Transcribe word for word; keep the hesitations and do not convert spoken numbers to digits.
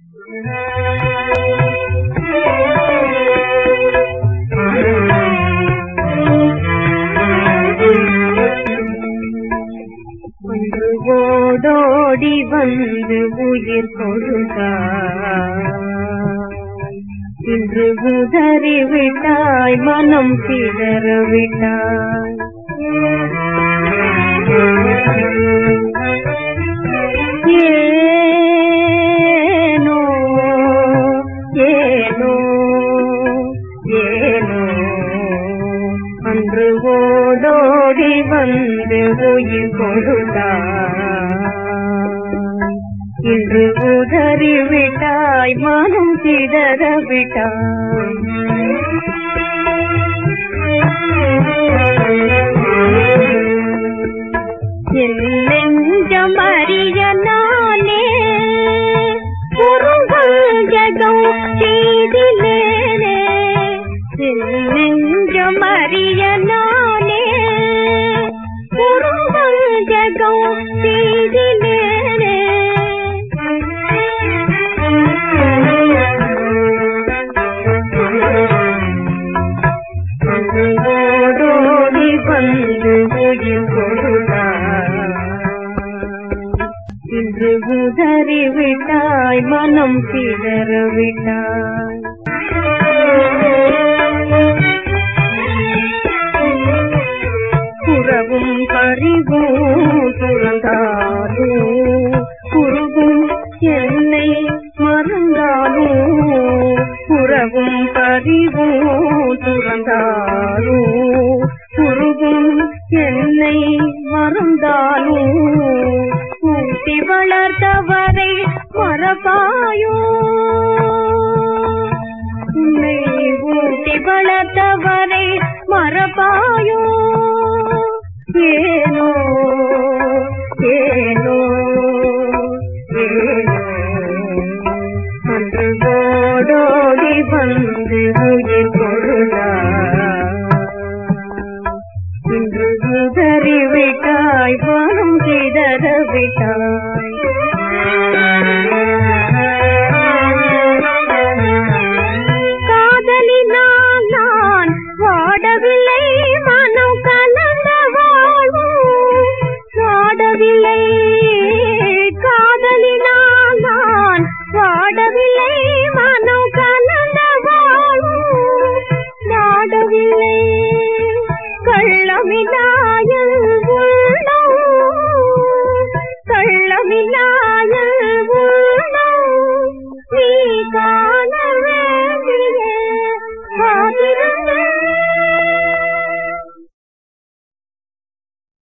ஒன்று ஓடோடி வந்து உயிர் கொடுத்தாய், இன்று உதறி விட்டாய், மனம் சிதற விட்டாய். ஏனோ ஏனோ ஏனோ அன்று ஓடோடி வந்து உயிர் கொடுத்தாய், இன்று உதறி விட்டாய், மனம் சிதற விட்டாய். என் நெஞ்சம் அறிய நானே குறுங்கள் ஜகம் செய்திலேனே, என் நெஞ்சம் அறிய நானே குறுங்கள் ஜகம் செய்திலேனே. ஓடோடி வந்து உயிர் கொடுத்தாய், இன்று உதறி விட்டாய், மனம் சிதற விட்டாய். குறவும் பறிவும் துறந்தாலும் குறுகும் என்னை